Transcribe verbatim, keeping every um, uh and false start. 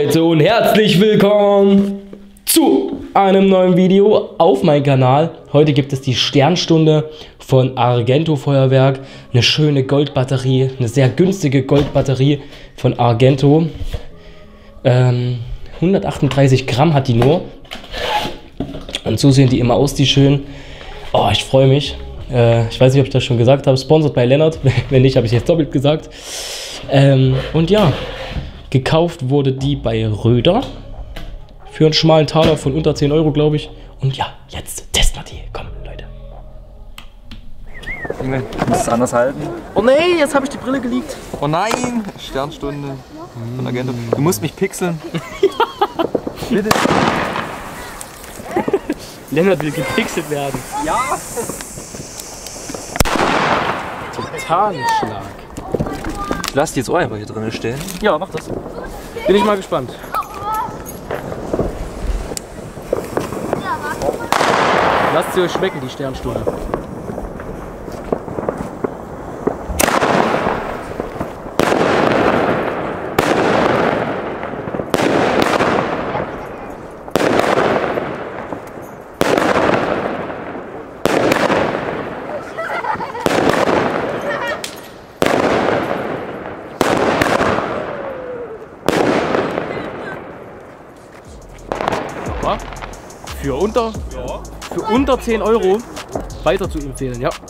Leute und herzlich willkommen zu einem neuen Video auf meinem Kanal. Heute gibt es die Sternstunde von Argento Feuerwerk. Eine schöne Goldbatterie, eine sehr günstige Goldbatterie von Argento. Ähm, hundertachtunddreißig Gramm hat die nur. Und so sehen die immer aus, die schön. Oh, ich freue mich. Äh, ich weiß nicht, ob ich das schon gesagt habe. Sponsored bei Lennart. Wenn nicht, habe ich jetzt doppelt gesagt. Ähm, und ja, gekauft wurde die bei Röder. Für einen schmalen Taler von unter zehn Euro, glaube ich. Und ja, jetzt testen wir die. Komm, Leute. Junge, du musst es anders halten. Oh nee, jetzt habe ich die Brille geleakt. Oh nein! Sternstunde von Argento. Du musst mich pixeln. Bitte. Lennart will gepixelt werden. Ja! Titanenschlag. Ich lass die jetzt auch einfach hier drin stehen. Ja, mach das. Bin ich mal gespannt. Lasst sie euch schmecken, die Sternstunde. Für unter, ja. für unter zehn Euro weiter zu empfehlen, ja.